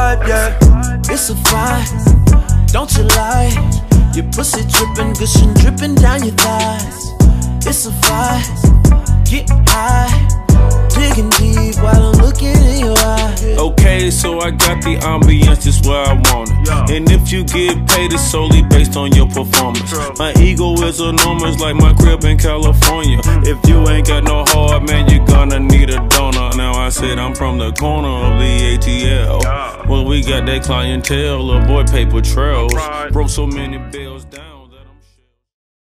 vibe, yeah. It's a vibe, don't you lie. Your pussy dripping, gushing, dripping down your thighs. It's a vibe, get high, digging deep while I'm looking in your eyes. Okay, so I got the ambience just where I want it. And if you get paid, it's solely based on your performance. My ego is enormous like my crib in California. If you ain't got no heart, man, you're gonna need a donor. Now I said I'm from the corner of the ATL. Well, we got that clientele, avoid paper trails. Broke so many bills down.